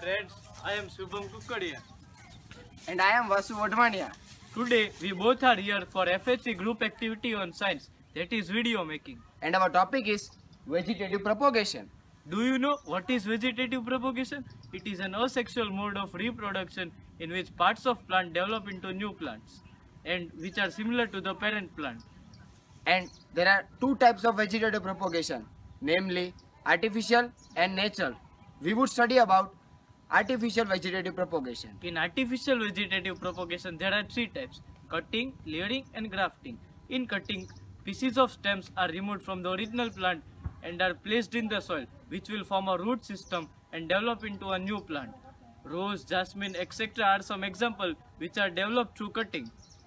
friends, I am Shubham Kukadia. And I am Vasu Wadhwania. Today we both are here for FHC group activity on science, that is video making. And our topic is vegetative propagation. Do you know what is vegetative propagation? It is an asexual mode of reproduction in which parts of plant develop into new plants and which are similar to the parent plant. And there are two types of vegetative propagation, namely artificial and natural. We would study about artificial vegetative propagation. In artificial vegetative propagation, there are three types: cutting, layering and grafting. In cutting, pieces of stems are removed from the original plant and are placed in the soil, which will form a root system and develop into a new plant. Rose, jasmine, etc. are some examples which are developed through cutting.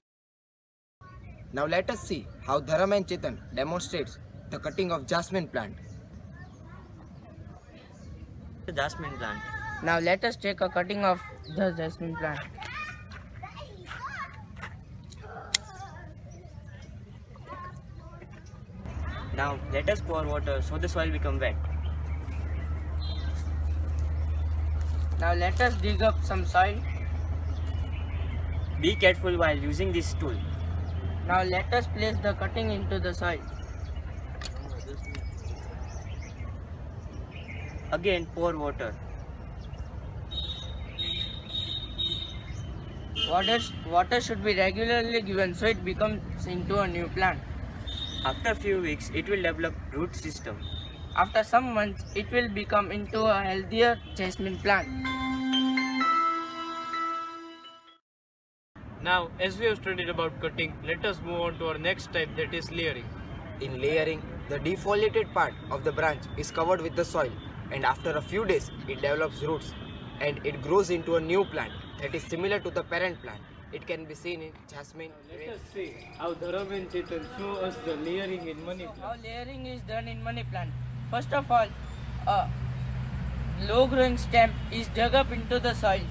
Now let us see how Dharam and Chetan demonstrates the cutting of jasmine plant. The jasmine plant. Now let us take a cutting of the jasmine plant. Now let us pour water so the soil become wet. Now let us dig up some soil. Be careful while using this tool. Now let us place the cutting into the soil. Again pour water. Water should be regularly given so it becomes into a new plant. After a few weeks, it will develop root system. After some months, it will become into a healthier jasmine plant. Now, as we have studied about cutting, let us move on to our next type, that is layering. In layering, the defoliated part of the branch is covered with the soil, and after a few days it develops roots and it grows into a new plant that is similar to the parent plant. It can be seen in jasmine. Let us see how Dharam and Chetan show us the layering in money plant. How layering is done in money plant. First of all, a low growing stem is dug up into the soil.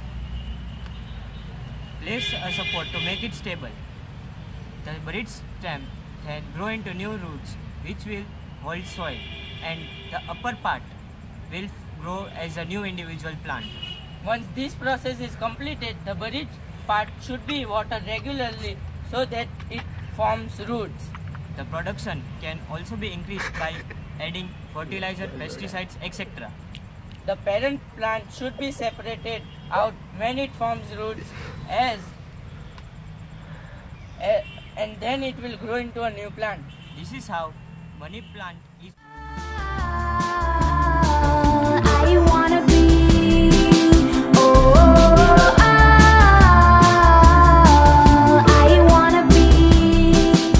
Place a support to make it stable. The buried stem then grow into new roots which will hold soil, and the upper part will grow as a new individual plant. Once this process is completed, the buried part should be watered regularly so that it forms roots. The production can also be increased by adding fertilizer, pesticides, etc. The parent plant should be separated out when it forms roots and then it will grow into a new plant. This is how money plant is. I wanna be, oh, I wanna be,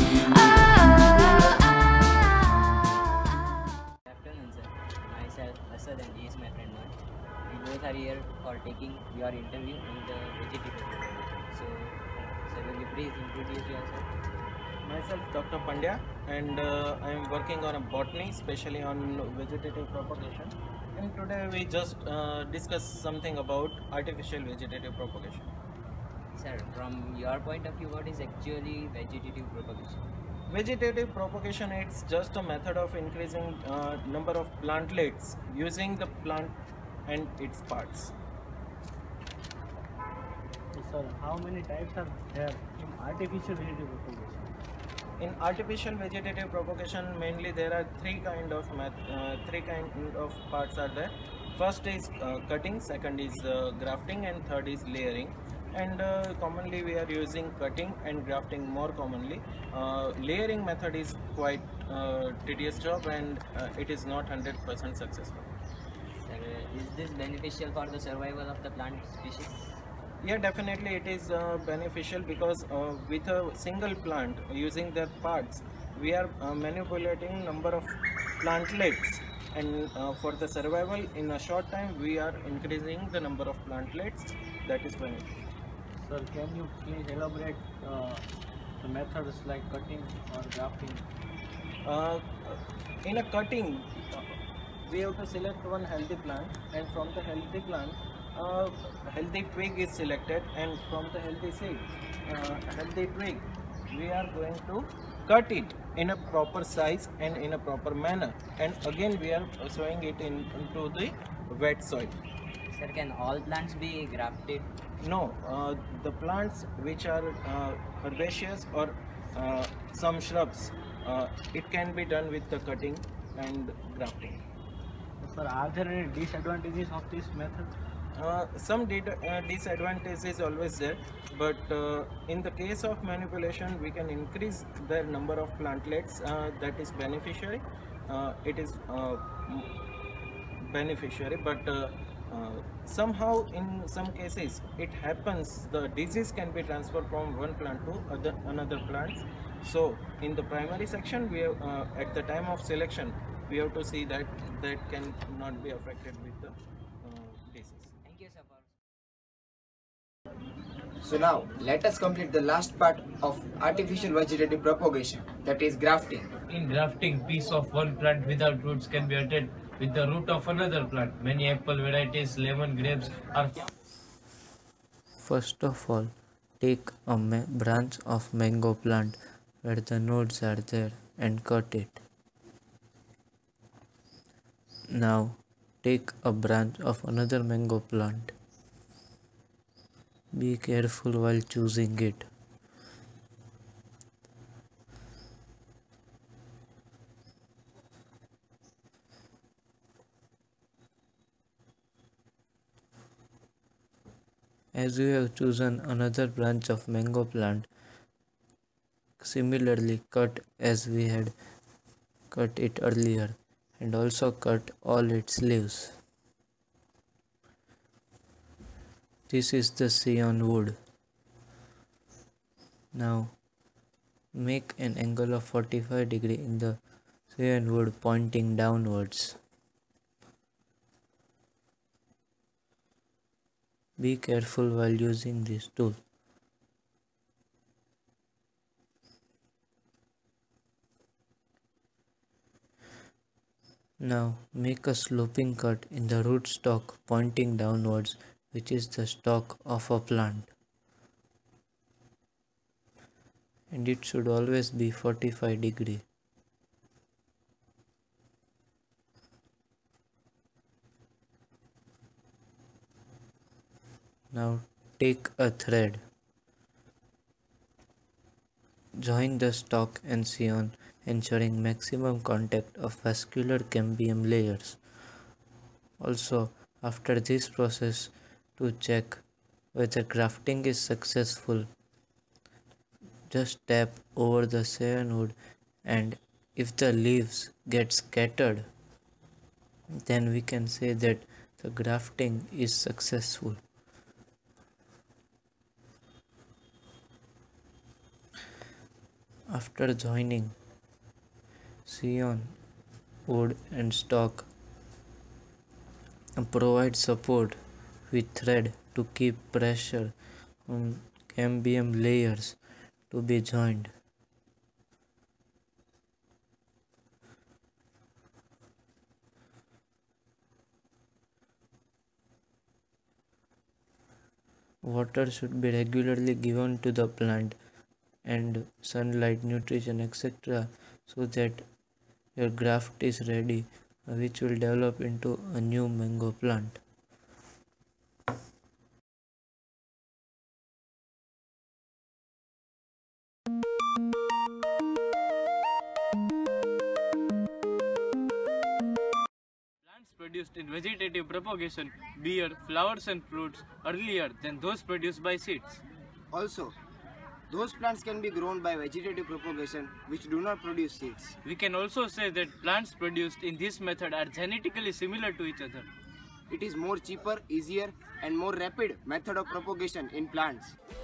Good afternoon, sir. Myself, Asad, and he is my friend Mohan. We both are here for taking your interview on the vegetative propagation. So, sir, will you please introduce yourself? Myself, Dr. Pandya, and I am working on a botany, especially on vegetative propagation. And today we just discuss something about artificial vegetative propagation. Sir, from your point of view, what is actually vegetative propagation? Vegetative propagation, it's just a method of increasing number of plantlets using the plant and its parts. Sir, how many types are there in artificial vegetative propagation? In artificial vegetative propagation, mainly there are three kind of parts are there. First is cutting, second is grafting, and third is layering. And commonly we are using cutting and grafting more commonly. Layering method is quite tedious job, and it is not 100% successful. Sir, is this beneficial for the survival of the plant species? Yeah, definitely it is beneficial, because with a single plant using their parts, we are manipulating number of plantlets, and for the survival in a short time we are increasing the number of plantlets. That is beneficial. Sir, can you please elaborate the methods like cutting or grafting? In a cutting, we have to select one healthy plant, and from the healthy plant, healthy twig is selected, and from the healthy seed, healthy twig, we are going to cut it in a proper size and in a proper manner, and again we are sowing it into the wet soil. Sir, can all plants be grafted? No, the plants which are herbaceous or some shrubs, it can be done with the cutting and grafting. Sir, are there any disadvantages of this method? Some disadvantage is always there, but in the case of manipulation, we can increase the number of plantlets that is beneficiary. It is beneficiary, but somehow in some cases it happens the disease can be transferred from one plant to another plant. So in the primary section, we have, at the time of selection, we have to see that that can not be affected with the disease. Thank you, sir. So now let us complete the last part of artificial vegetative propagation, that is grafting. In grafting, piece of one plant without roots can be attached with the root of another plant. Many apple varieties, lemon, grapes are. First of all, take a branch of mango plant where the nodes are there and cut it. Now take a branch of another mango plant. Be careful while choosing it. As you have chosen another branch of mango plant, similarly cut as we had cut it earlier, and also cut all its leaves. This is the scion wood. Now make an angle of 45 degrees in the scion wood pointing downwards. Be careful while using this tool. Now make a sloping cut in the rootstock pointing downwards, which is the stalk of a plant. And it should always be 45 degrees. Now take a thread. Join the stalk and scion, ensuring maximum contact of vascular cambium layers. Also, after this process, to check whether grafting is successful, just tap over the scion wood, and if the leaves get scattered, then we can say that the grafting is successful. After joining scion, wood and stalk, provide support with thread to keep pressure on cambium layers to be joined. Water should be regularly given to the plant, and sunlight, nutrition, etc., so that your graft is ready, which will develop into a new mango plant. Plants produced in vegetative propagation bear flowers and fruits earlier than those produced by seeds. Also, those plants can be grown by vegetative propagation which do not produce seeds. We can also say that plants produced in this method are genetically similar to each other. It is more cheaper, easier and more rapid method of propagation in plants.